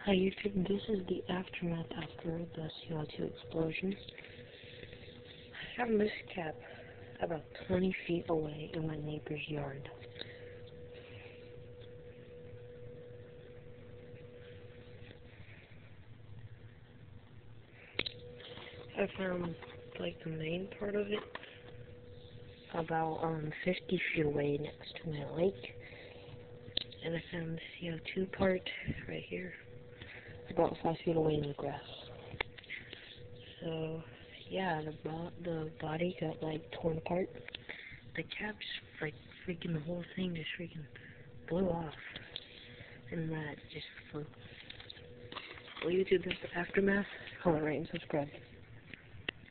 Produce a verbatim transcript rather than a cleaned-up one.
Hi YouTube, this is the aftermath after the C O two explosion. I found this cap about twenty feet away in my neighbor's yard. I found like the main part of it about um fifty feet away next to my lake. And I found the C O two part right here, about five feet away in the grass. So, yeah, the bo the body got like torn apart. The cap just like freaking the whole thing just freaking blew off, and that just flew. Will you do this aftermath? Comment, rate, and subscribe.